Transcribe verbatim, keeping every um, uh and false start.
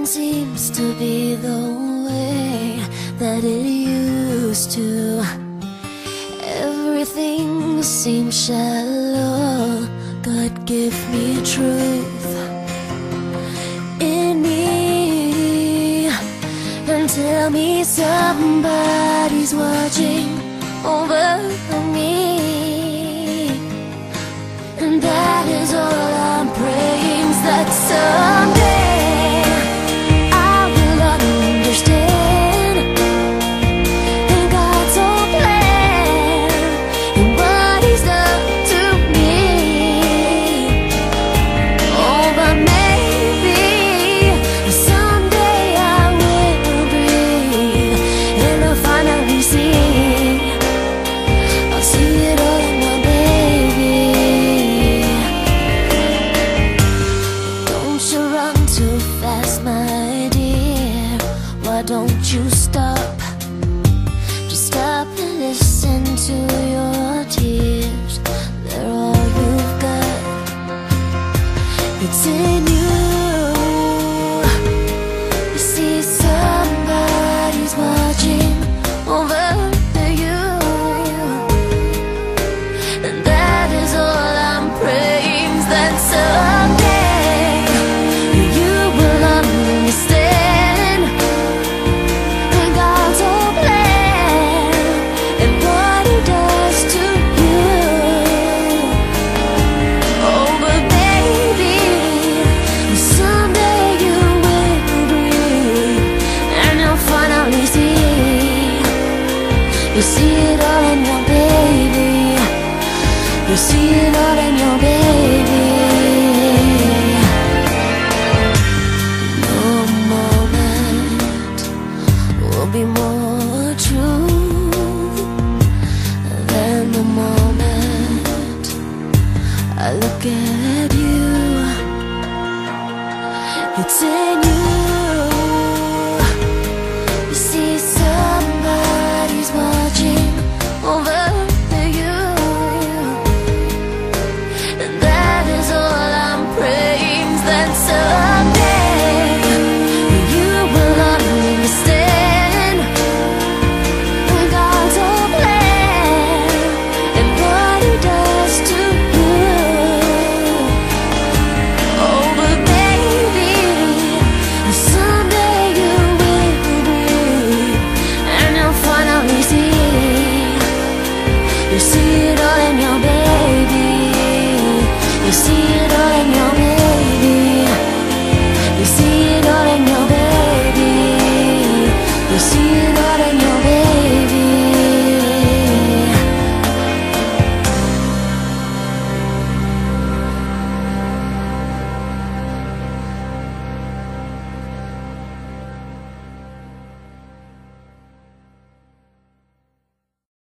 seems to be the way that it used to. Everything seems shallow. God, give me truth in me and tell me somebody's watching over me. And that is all I'm praying, that someday too fast, my dear. Why don't you stop? Just stop and listen to your tears. They're all you've got. It's in you. You see, somebody's watching over you, and that is all I'm praying, that someday you see it all in your baby. You see it all in your baby. No moment will be more true than the moment I look at you. It's in you. You see somebody's watching over you, and that is all I'm praying, that someday you will understand God's whole plan and what He does to you. Oh, but baby, someday you will breathe and you'll finally see. You see it all in your baby. You see it all in your baby. You see it all in your baby. You see it